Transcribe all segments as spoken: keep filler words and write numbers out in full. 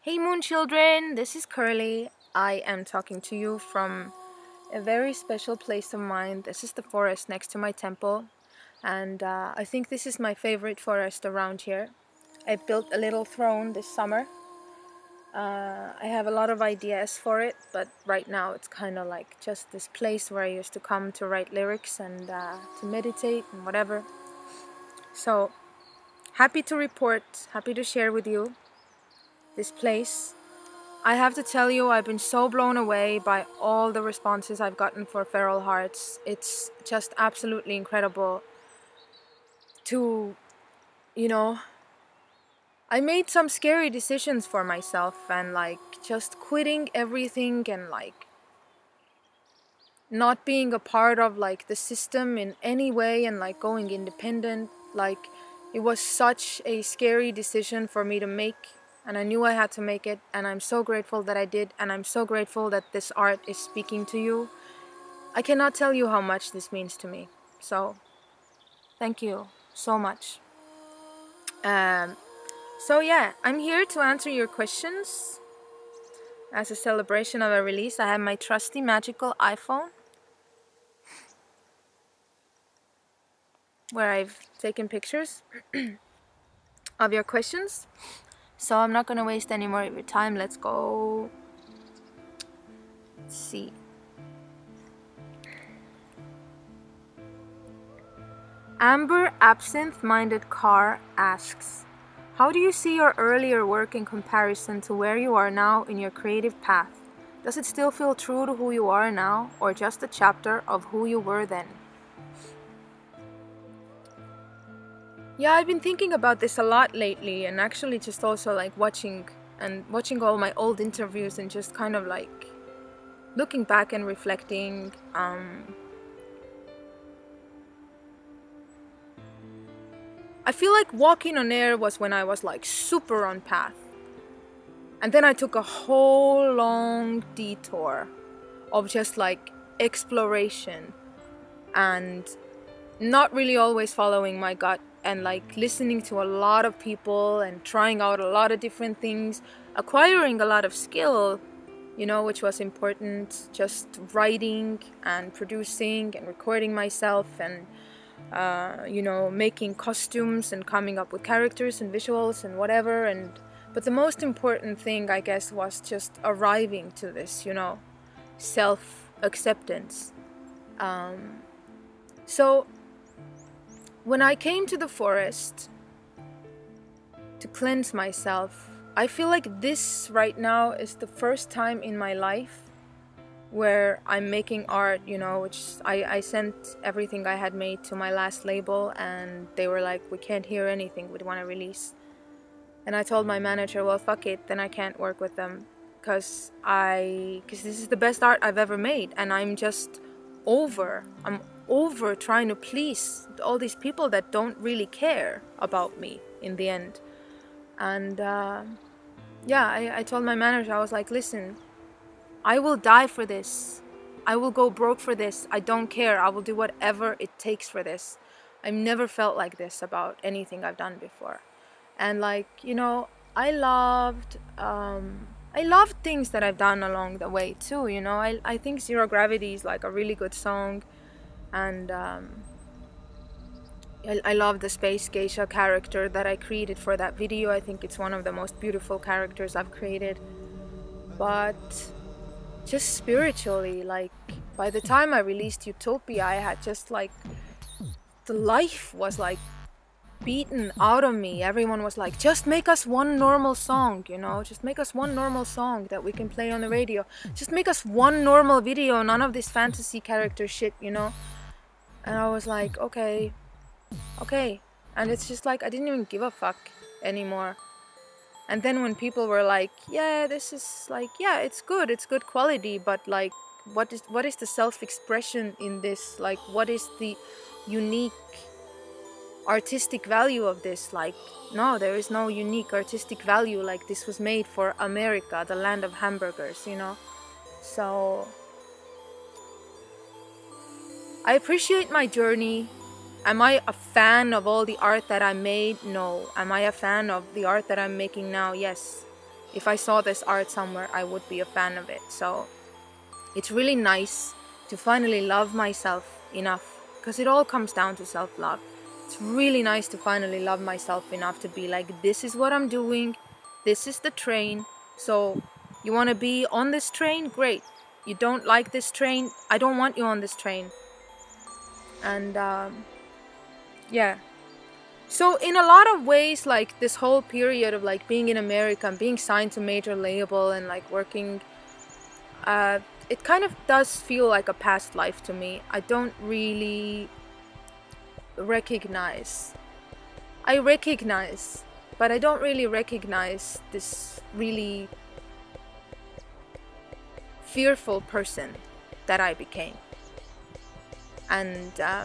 Hey moon children, this is Kerli. I am talking to you from a very special place of mine. This is the forest next to my temple, and uh, I think this is my favorite forest around here. I built a little throne this summer. Uh, I have a lot of ideas for it, but right now it's kind of like just this place where I used to come to write lyrics and uh, to meditate and whatever. So happy to report, happy to share with you this place. I have to tell you, I've been so blown away by all the responses I've gotten for Feral Hearts. It's just absolutely incredible to, you know, I made some scary decisions for myself and like just quitting everything and like not being a part of like the system in any way and like going independent. Like it was such a scary decision for me to make. And I knew I had to make it, and I'm so grateful that I did, and I'm so grateful that this art is speaking to you. I cannot tell you how much this means to me. So, thank you so much. Um, so yeah, I'm here to answer your questions. As a celebration of a release, I have my trusty magical iPhone, where I've taken pictures of your questions. So I'm not gonna waste any more of your time. Let's go. Let's see. Amber Absinthe-Minded Car asks, how do you see your earlier work in comparison to where you are now in your creative path? Does it still feel true to who you are now, or just a chapter of who you were then? Yeah, I've been thinking about this a lot lately, and actually just also like watching and watching all my old interviews and just kind of like looking back and reflecting. Um, I feel like walking on air was when I was like super on path. And then I took a whole long detour of just like exploration and not really always following my gut and like listening to a lot of people and trying out a lot of different things, acquiring a lot of skill, you know, which was important, just writing and producing and recording myself and uh, you know, making costumes and coming up with characters and visuals and whatever. And but the most important thing, I guess, was just arriving to this, you know, self-acceptance. Um, so when I came to the forest to cleanse myself, I feel like this right now is the first time in my life where I'm making art, you know, which I, I sent everything I had made to my last label, and they were like, we can't hear anything, we want to release. And I told my manager, well, fuck it, then I can't work with them, because I, because this is the best art I've ever made, and I'm just over, I'm over trying to please all these people that don't really care about me in the end. And uh, yeah, I, I told my manager, I was like, listen, I will die for this. I will go broke for this. I don't care. I will do whatever it takes for this. I've never felt like this about anything I've done before. And like, you know, I loved, um, I loved things that I've done along the way too, you know. I, I think Zero Gravity is like a really good song. And um, I, I love the Space Geisha character that I created for that video. I think it's one of the most beautiful characters I've created. But just spiritually, like by the time I released Utopia, I had just like, the life was like beaten out of me. Everyone was like, just make us one normal song, you know, just make us one normal song that we can play on the radio. Just make us one normal video, none of this fantasy character shit, you know. And I was like, okay, okay. And it's just like, I didn't even give a fuck anymore. And then when people were like, yeah, this is like, yeah, it's good, it's good quality, but like, what is what is the self-expression in this? Like, what is the unique artistic value of this? Like, no, there is no unique artistic value. Like, this was made for America, the land of hamburgers, you know? So I appreciate my journey. Am I a fan of all the art that I made? No. Am I a fan of the art that I'm making now? Yes. if I saw this art somewhere, I would be a fan of it. So it's really nice to finally love myself enough, because it all comes down to self-love. It's really nice to finally love myself enough to be like, this is what I'm doing, this is the train. So you want to be on this train? Great. You don't like this train? I don't want you on this train. And um, yeah. So in a lot of ways, like this whole period of like being in America and being signed to major label and like working, uh, it kind of does feel like a past life to me. I don't really recognize. I recognize, but I don't really recognize this really fearful person that I became. And um,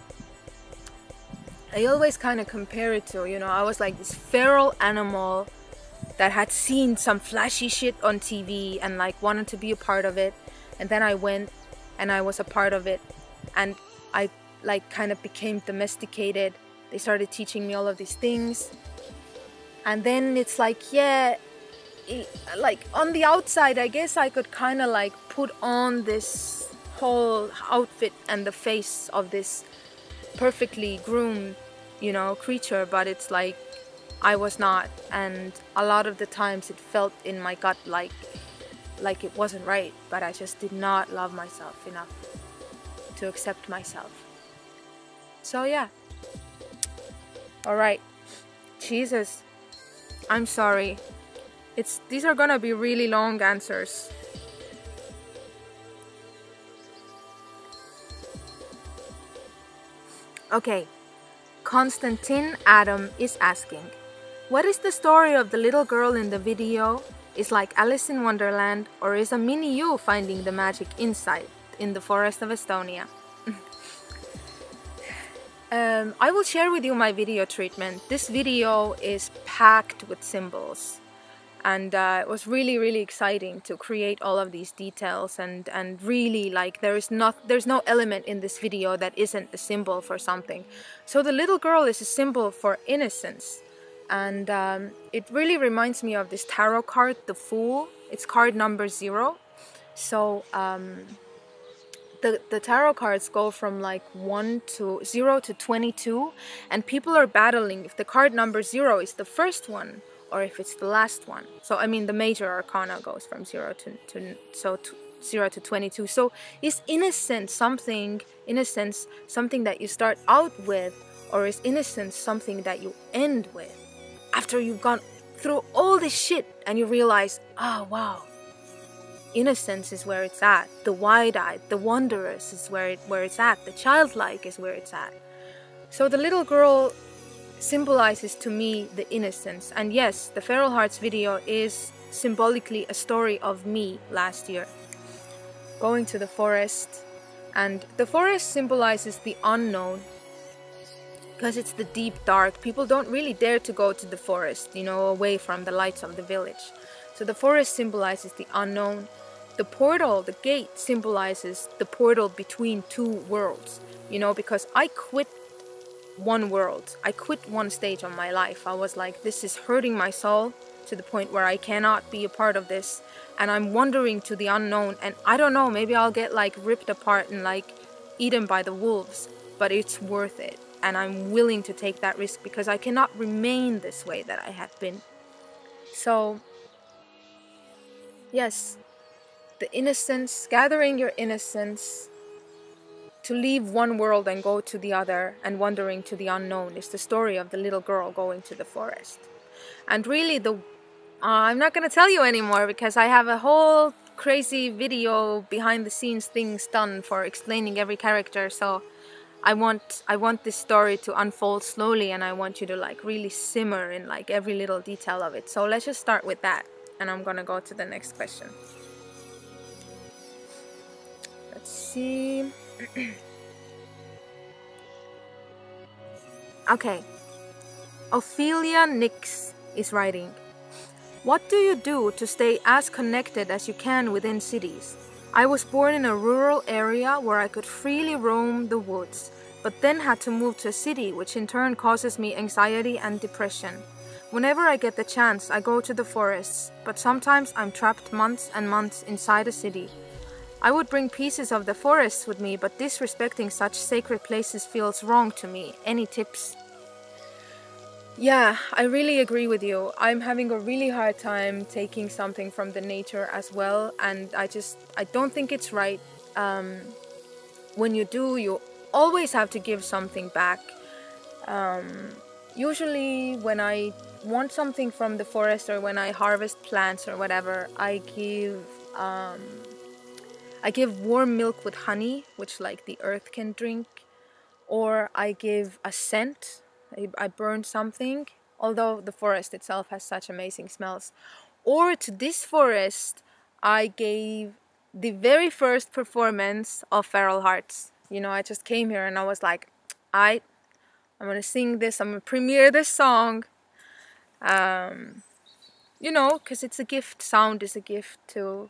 I always kind of compare it to, you know, I was like this feral animal that had seen some flashy shit on T V and like wanted to be a part of it. And then I went and I was a part of it. And I like kind of became domesticated. They started teaching me all of these things. And then it's like, yeah, it, like on the outside, I guess I could kind of like put on this whole outfit and the face of this perfectly groomed, you know, creature, but it's like I was not. And a lot of the times it felt in my gut like like it wasn't right, but I just did not love myself enough to accept myself. So yeah. All right. Jesus. I'm sorry. It's these are gonna be really long answers. Okay. Constantine Adam is asking, what is the story of the little girl in the video? Is like Alice in Wonderland, or is a mini you finding the magic inside in the forest of Estonia? um, I will share with you my video treatment. This video is packed with symbols, and uh, it was really really exciting to create all of these details, and and really like there is not there's no element in this video that isn't a symbol for something. So the little girl is a symbol for innocence. And um, it really reminds me of this tarot card, the Fool. It's card number zero. So um, the the tarot cards go from like one to zero to twenty-two, and people are battling if the card number zero is the first one or if it's the last one. So I mean, the major arcana goes from zero to to so to zero to twenty-two. So is innocence something innocence something that you start out with, or is innocence something that you end with? After you've gone through all this shit and you realize, oh wow, innocence is where it's at. The wide-eyed, the wondrous is where it, where it's at. The childlike is where it's at. So the little girl symbolizes to me the innocence. And yes, the Feral Hearts video is symbolically a story of me last year. Going to the forest. And the forest symbolizes the unknown. Because it's the deep dark. People don't really dare to go to the forest, you know, away from the lights of the village. So the forest symbolizes the unknown. The portal, the gate, symbolizes the portal between two worlds. You know, because I quit one world. I quit one stage of my life. I was like, this is hurting my soul to the point where I cannot be a part of this. And I'm wandering to the unknown. And I don't know, maybe I'll get like ripped apart and like eaten by the wolves. But it's worth it. And I'm willing to take that risk because I cannot remain this way that I had been. So, yes, the innocence, gathering your innocence to leave one world and go to the other and wandering to the unknown is the story of the little girl going to the forest. And really, the uh, I'm not going to tell you anymore because I have a whole crazy video behind the scenes things done for explaining every character. So I want I want this story to unfold slowly, and I want you to like really simmer in like every little detail of it. So let's just start with that, and I'm gonna go to the next question. Let's see. Okay. Ophelia Nix is writing, what do you do to stay as connected as you can within cities? I was born in a rural area where I could freely roam the woods, but then had to move to a city, which in turn causes me anxiety and depression. Whenever I get the chance, I go to the forests, but sometimes I'm trapped months and months inside a city. I would bring pieces of the forests with me, but disrespecting such sacred places feels wrong to me. Any tips? Yeah, I really agree with you. I'm having a really hard time taking something from the nature as well, and I just, I don't think it's right. Um, when you do, you always have to give something back. Um, usually when I want something from the forest or when I harvest plants or whatever, I give um, I give warm milk with honey, which like the earth can drink, or I give a scent. I, I burn something, although the forest itself has such amazing smells. Or to this forest, I gave the very first performance of Feral Hearts. You know, I just came here and I was like, I, I'm gonna sing this, I'm gonna premiere this song. Um, you know, because it's a gift, sound is a gift too.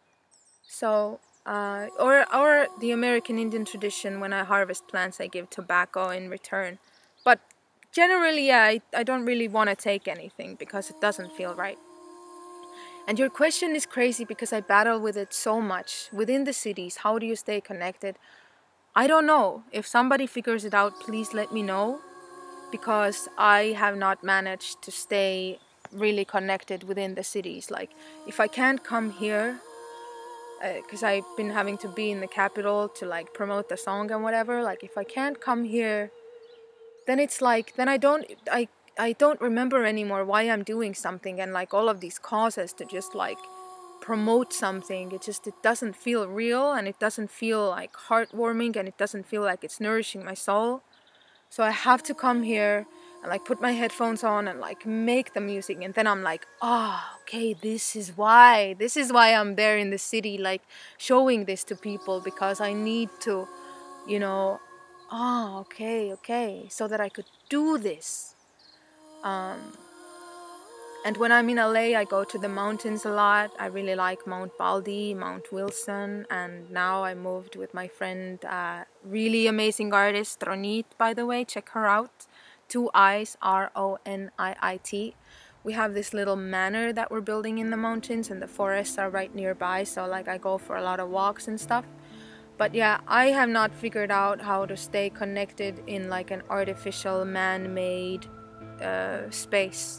So, uh, or, or the American Indian tradition, when I harvest plants, I give tobacco in return. But generally, yeah, I, I don't really want to take anything because it doesn't feel right. And your question is crazy because I battle with it so much. Within the cities, how do you stay connected? I don't know. If somebody figures it out, please let me know. Because I have not managed to stay really connected within the cities. Like, if I can't come here, because uh, I've been having to be in the capital to like promote the song and whatever, like if I can't come here, then it's like, then I don't, I, I don't remember anymore why I'm doing something, and like all of these causes to just like promote something, it just, it doesn't feel real, and it doesn't feel like heartwarming, and it doesn't feel like it's nourishing my soul. So I have to come here and like put my headphones on and like make the music, and then I'm like, oh, okay, this is why, this is why I'm there in the city, like showing this to people, because I need to, you know, oh, okay, okay, so that I could do this. Um, and when I'm in L A, I go to the mountains a lot. I really like Mount Baldy, Mount Wilson, and now I moved with my friend, uh, really amazing artist, Ronit, by the way, check her out. Two I's, R O N I I T. We have this little manor that we're building in the mountains, and the forests are right nearby, so like I go for a lot of walks and stuff. But yeah, I have not figured out how to stay connected in like an artificial, man-made uh, space.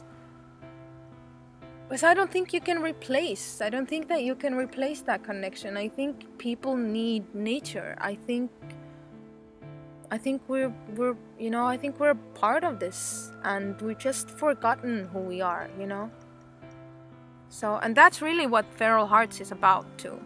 Because I don't think you can replace, I don't think that you can replace that connection. I think people need nature. I think, I think we're, we're, you know, I think we're part of this, and we've just forgotten who we are, you know? So, and that's really what Feral Hearts is about too.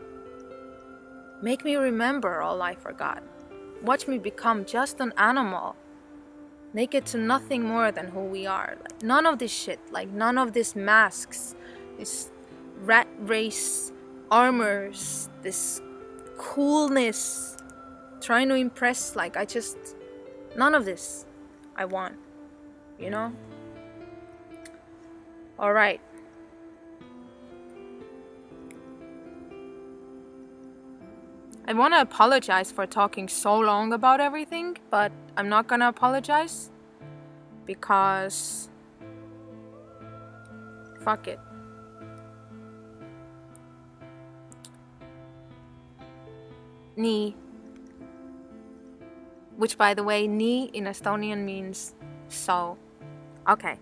Make me remember all I forgot. Watch me become just an animal. Naked to nothing more than who we are. Like, none of this shit, like none of these masks, this rat race armors, this coolness, trying to impress, like I just, none of this I want, you know? Alright. I want to apologize for talking so long about everything, but I'm not gonna apologize because fuck it. Ni, which by the way, ni in Estonian means so. Okay.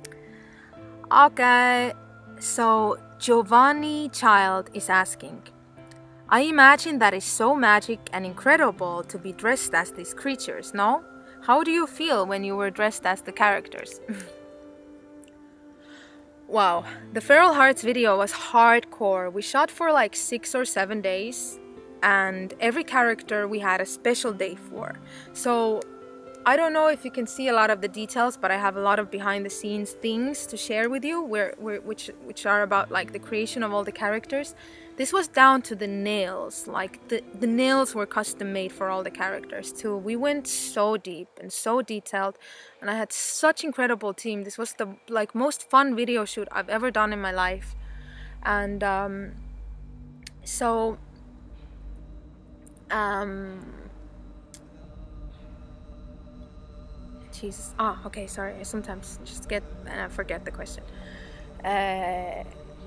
Okay, so Giovanni Child is asking, I imagine that is so magic and incredible to be dressed as these creatures, no? How do you feel when you were dressed as the characters? Wow, the Feral Hearts video was hardcore. We shot for like six or seven days, and every character we had a special day for. So I don't know if you can see a lot of the details, but I have a lot of behind the scenes things to share with you, where, where which which are about like the creation of all the characters. This was down to the nails, like the, the nails were custom made for all the characters too. We went so deep and so detailed, and I had such incredible team. This was the like most fun video shoot I've ever done in my life. And um, so um, Jesus. Ah, okay, sorry. I sometimes just get and I forget the question. Uh,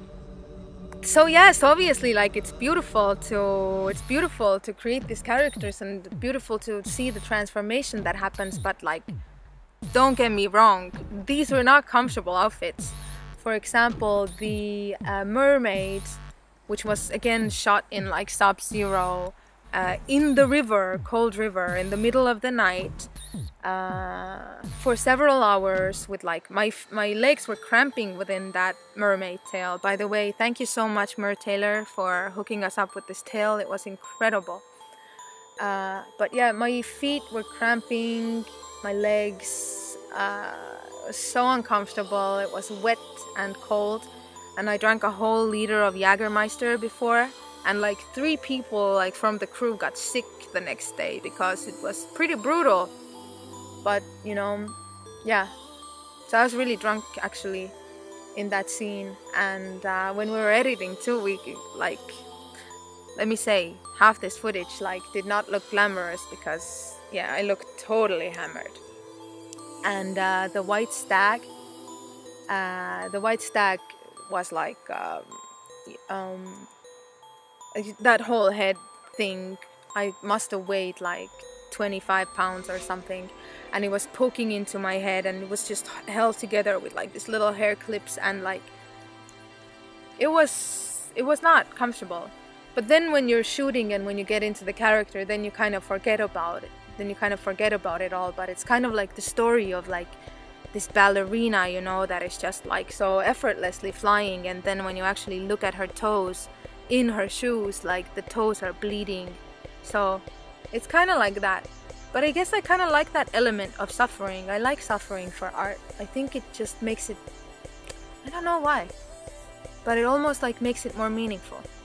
so yes, obviously, like it's beautiful to it's beautiful to create these characters and beautiful to see the transformation that happens. But like, don't get me wrong, these were not comfortable outfits. For example, the uh, mermaid, which was again shot in like sub-zero, uh, in the river, cold river, in the middle of the night, uh, for several hours with like my my legs were cramping within that mermaid tail. By the way, thank you so much, Mer Taylor, for hooking us up with this tail. It was incredible. Uh, but yeah, my feet were cramping, my legs, uh, it was so uncomfortable. It was wet and cold, and I drank a whole liter of Jägermeister before, and like three people like from the crew got sick the next day because it was pretty brutal. But you know, yeah, so I was really drunk actually in that scene. And uh, when we were editing too, we like, let me say, half this footage like did not look glamorous because yeah, I looked totally hammered. And uh, the white stag, uh, the white stag was like um, um, that whole head thing. I must have weighed like twenty-five pounds or something, and it was poking into my head, and it was just held together with like these little hair clips, and like it was it was not comfortable. But then when you're shooting and when you get into the character, then you kind of forget about it. Then you kind of forget about it all. But it's kind of like the story of like this ballerina, you know, that is just like so effortlessly flying, and then when you actually look at her toes in her shoes, like the toes are bleeding. So it's kind of like that. But I guess I kind of like that element of suffering. I like suffering for art. I think it just makes it, I don't know why, but it almost like makes it more meaningful.